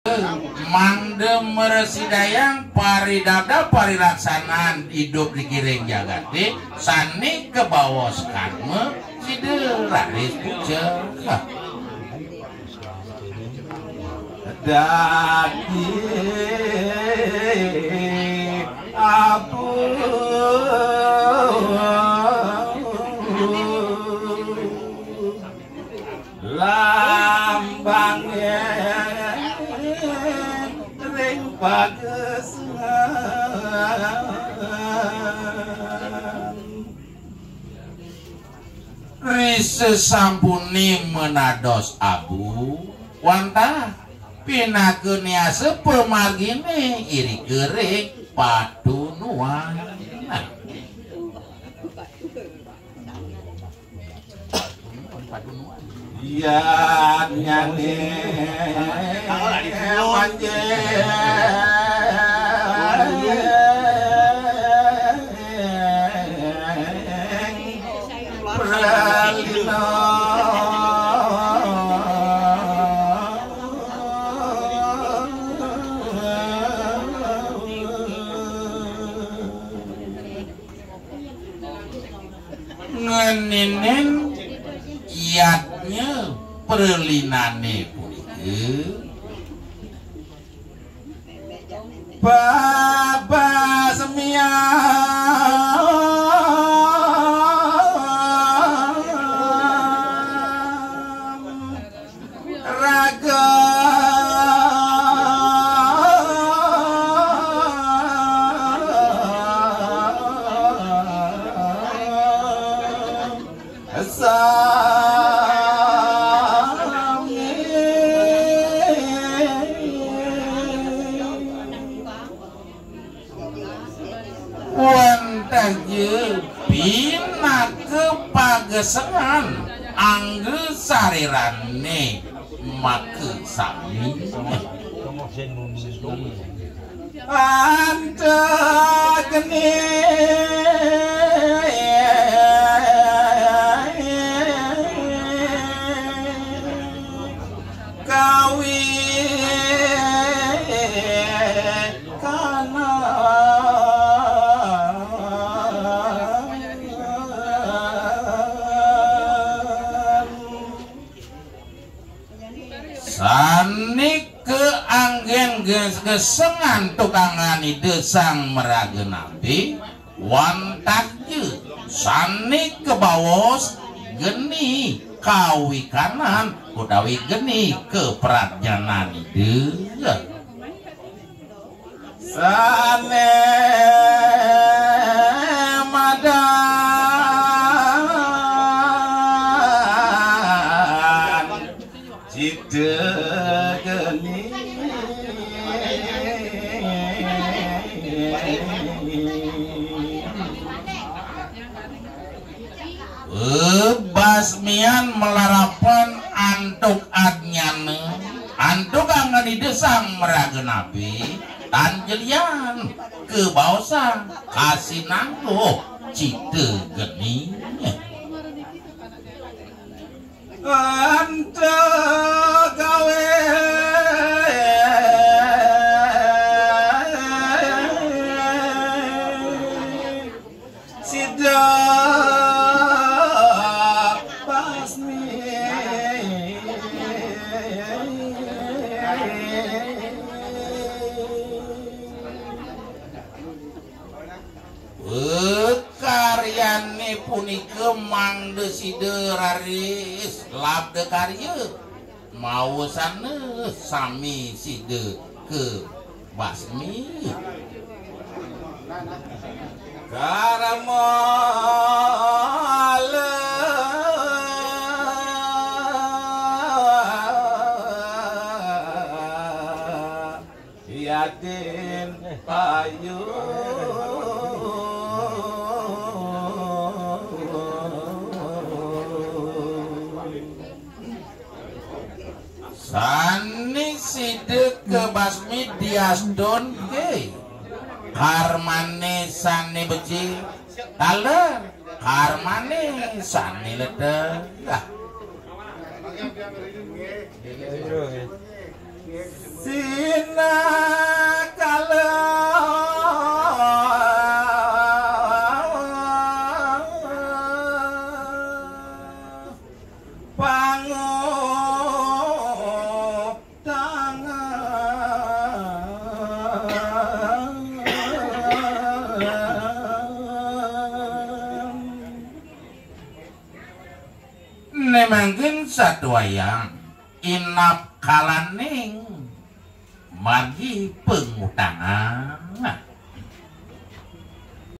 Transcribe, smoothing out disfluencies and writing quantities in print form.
Mangde meresidayang paridada parilaksanaan hidup digiring jagati sani kebawos karma sideraris puja dadi abu lambangnya ring pagesangan rise sampuni menados abu wantah pinakeun niase pemargine iri geuring patunuan iya nyanyi manje pralina ngeninen iatnya perlinane punike baba semia raga bina kepagesangan angge sarirane make sami anta geni kawi kana sani keanggen gesengan tukangani desang meragen nabi wantakje sani kebawos geni kawi kanan utawi geni keprajanan ide sane madan cite geni basmian melarapan antuk adnyane antuk angani desang meragen nabi tanjelian kebaosan kasih nanggo cite geni anta gawe sidak basmi karyane punike mangde sideraris labde karya maosane sami side ke basmi karamala yatin payu sani side ke basmi diasdon ke harmane sani beci taler harmane sani lede si satuayang inap kalaning margi pengutangan